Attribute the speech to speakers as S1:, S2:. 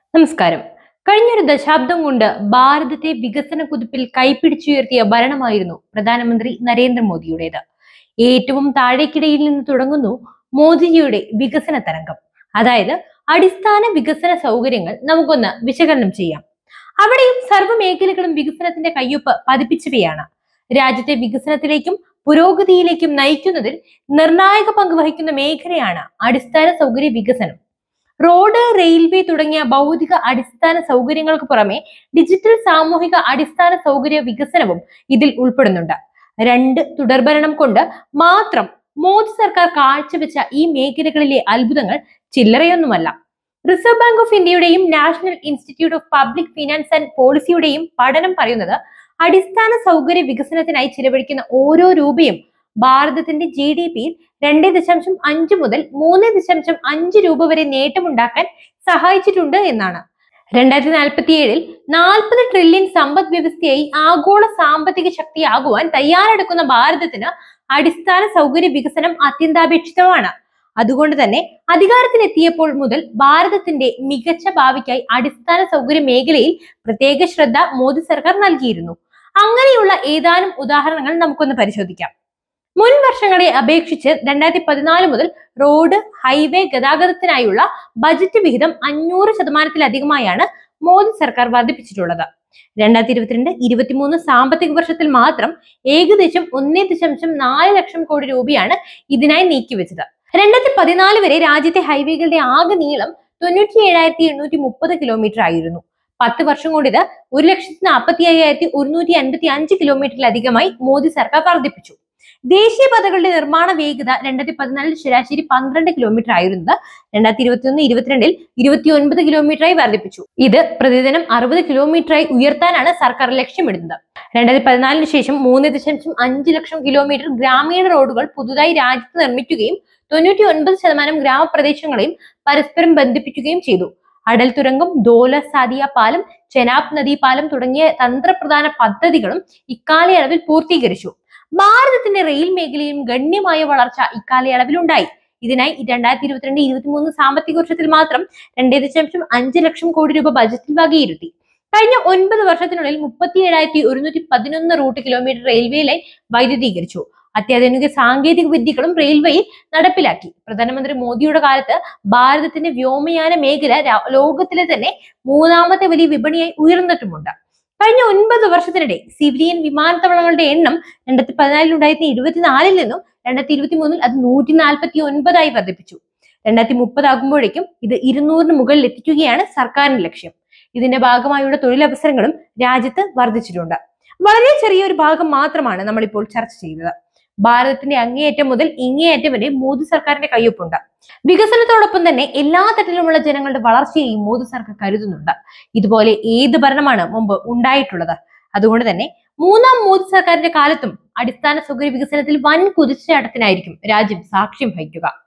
S1: നമസ്കാരം. കഴിഞ്ഞൊരു ദശാബ്ദം കൊണ്ട് ഭാരതത്തെ വികസന കുതിപ്പിൽ കൈപ്പിടിച്ചുയർത്തിയ ഭരണമായിരുന്നു പ്രധാനമന്ത്രി നരേന്ദ്രമോദിയുടേത്. ഏറ്റവും താഴേക്കിടയിൽ നിന്ന് തുടങ്ങുന്നു മോദിജിയുടെ വികസന തരംഗം. അതായത് അടിസ്ഥാന വികസന സൗകര്യങ്ങൾ നമുക്കൊന്ന് വിശകലനം ചെയ്യാം. അവിടെയും സർവ്വ മേഖലകളും വികസനത്തിന്റെ കയ്യൊപ്പ് പതിപ്പിച്ചവയാണ്. രാജ്യത്തെ വികസനത്തിലേക്കും പുരോഗതിയിലേക്കും നയിക്കുന്നതിൽ നിർണായക പങ്ക് വഹിക്കുന്ന മേഖലയാണ് അടിസ്ഥാന സൗകര്യ വികസനം. റോഡ്, റെയിൽവേ തുടങ്ങിയ ഭൗതിക അടിസ്ഥാന സൗകര്യങ്ങൾക്ക് പുറമെ ഡിജിറ്റൽ സാമൂഹിക അടിസ്ഥാന സൗകര്യ വികസനവും ഇതിൽ ഉൾപ്പെടുന്നുണ്ട്. രണ്ട് തുടർഭരണം കൊണ്ട് മാത്രം മോദി സർക്കാർ കാഴ്ചവെച്ച ഈ മേഖലകളിലെ അത്ഭുതങ്ങൾ ചില്ലറയൊന്നുമല്ല. റിസർവ് ബാങ്ക് ഓഫ് ഇന്ത്യയുടെയും national institute of public finance and പോളിസിയുടെയും പഠനം പറയുന്നത് അടിസ്ഥാന സൗകര്യ വികസനത്തിനായി ചിലവഴിക്കുന്ന ഓരോ രൂപയും ഭാരതത്തിന്റെ GDP-യിൽ 2.5 മുതൽ 3.5 രൂപ വരെ നേട്ടമുണ്ടാക്കാൻ സഹായിച്ചിട്ടുണ്ട് എന്നാണ്. 2047-ൽ 40 ട്രില്യൺ സമ്പദ് വ്യവസ്ഥയായി ആഗോള സാമ്പത്തിക ശക്തിയാകുവാൻ തയ്യാറെടുക്കുന്ന ഭാരതത്തിന് അടിസ്ഥാന സൗകര്യ വികസനം അത്യന്താപേക്ഷിതമാണ്. അതുകൊണ്ട് തന്നെ അധികാരത്തിലെത്തിയപ്പോൾ മുതൽ ഭാരതത്തിന്റെ മികച്ച ഭാവിക്കായി അടിസ്ഥാന സൗകര്യ മേഖലയിൽ പ്രത്യേക ശ്രദ്ധ മോദി സർക്കാർ നൽകിയിരുന്നു. അങ്ങനെയുള്ള ഏതാനും ഉദാഹരണങ്ങൾ നമുക്കൊന്ന് പരിശോധിക്കാം. മുൻ വർഷങ്ങളെ അപേക്ഷിച്ച് 2014 മുതൽ റോഡ്, ഹൈവേ ഗതാഗതത്തിനായുള്ള ബജറ്റ് വിഹിതം 500%-ലധികമായാണ് മോദി സർക്കാർ വർദ്ധിപ്പിച്ചിട്ടുള്ളത്. 2022-23 സാമ്പത്തിക വർഷത്തിൽ മാത്രം ഏകദേശം 1.4 ലക്ഷം കോടി രൂപയാണ് ഇതിനായി നീക്കിവെച്ചത്. 2014 വരെ രാജ്യത്തെ ഹൈവേകളുടെ ആകെ നീളം 97,830 കിലോമീറ്റർ ആയിരുന്നു. 10 വർഷം കൊണ്ട് ഇത് 1,45,155 കിലോമീറ്ററിലധികമായി മോദി സർക്കാർ വർദ്ധിപ്പിച്ചു. ദേശീയപാതകളുടെ നിർമ്മാണ വേഗത 2014-ൽ ശരാശരി 12 കിലോമീറ്റർ ആയിരുന്നത് 2021-22-ൽ 29 കിലോമീറ്ററായി വർദ്ധിപ്പിച്ചു. ഇത് പ്രതിദിനം 60 കിലോമീറ്ററായി ഉയർത്താനാണ് സർക്കാർ ലക്ഷ്യമിടുന്നത്. 2014-ന് ശേഷം 3.5 ലക്ഷം കിലോമീറ്റർ ഗ്രാമീണ റോഡുകൾ പുതുതായി രാജ്യത്ത് നിർമ്മിക്കുകയും 99% ഗ്രാമപ്രദേശങ്ങളെയും പരസ്പരം ബന്ധിപ്പിക്കുകയും ചെയ്തു. അടൽ തുരങ്കം, ധോല സാദിയ പാലം, ചെനാബ് നദി പാലം തുടങ്ങിയ തന്ത്രപ്രധാന പദ്ധതികളും ഇക്കാലയളവിൽ പൂർത്തീകരിച്ചു. ഭാരതത്തിന്റെ റെയിൽ മേഖലയിലും ഗണ്യമായ വളർച്ച ഇക്കാലയളവിലുണ്ടായി. ഇതിനായി 2022-23 സാമ്പത്തിക വർഷത്തിൽ മാത്രം 2.5 ലക്ഷം കോടി രൂപ ബജറ്റിൽ വകയിരുത്തി. കഴിഞ്ഞ 9 വർഷത്തിനുള്ളിൽ 37,111 റൂട്ട് കിലോമീറ്റർ റെയിൽവേ ലൈൻ വൈദ്യുതീകരിച്ചു. അത്യാധുനിക സാങ്കേതിക വിദ്യകളും റെയിൽവേയിൽ നടപ്പിലാക്കി. പ്രധാനമന്ത്രി മോദിയുടെ കാലത്ത് ഭാരതത്തിന്റെ വ്യോമയാന മേഖല ലോകത്തിലെ തന്നെ 3ാമത്തെ വലിയ വിപണിയായി ഉയർന്നിട്ടുമുണ്ട്. കഴിഞ്ഞ 9 വർഷത്തിനിടെ സിവിലിയൻ വിമാനത്താവളങ്ങളുടെ എണ്ണം 2014-ൽ ഉണ്ടായിരുന്ന 24-ൽ നിന്നും 2023-ൽ അത് 149 വർദ്ധിപ്പിച്ചു. 2030 ആകുമ്പോഴേക്കും ഇത് 200-ന് മുകളിൽ എത്തിക്കുകയാണ് സർക്കാരിന്റെ ലക്ഷ്യം. ഇതിന്റെ ഭാഗമായുള്ള തൊഴിലവസരങ്ങളും രാജ്യത്ത് വർദ്ധിച്ചിട്ടുണ്ട്. വളരെ ചെറിയൊരു ഭാഗം മാത്രമാണ് നമ്മളിപ്പോൾ ചർച്ച ചെയ്തത്. ഭാരതത്തിന്റെ അങ്ങേയറ്റം മുതൽ ഇങ്ങേയറ്റം വരെ മോദി സർക്കാരിന്റെ കയ്യൊപ്പുണ്ട്. വികസനത്തോടൊപ്പം തന്നെ എല്ലാ തട്ടിലുമുള്ള ജനങ്ങളുടെ വളർച്ചയെയും മോദി സർക്കാർ കരുതുന്നുണ്ട്. ഇതുപോലെ ഏത് ഭരണമാണ് മുമ്പ് ഉണ്ടായിട്ടുള്ളത്? അതുകൊണ്ട് തന്നെ 3ാം മോദി സർക്കാരിന്റെ കാലത്തും അടിസ്ഥാന സൗകര്യ വികസനത്തിൽ വൻ കുതിച്ചുചാട്ടത്തിനായിരിക്കും രാജ്യം സാക്ഷ്യം വഹിക്കുക.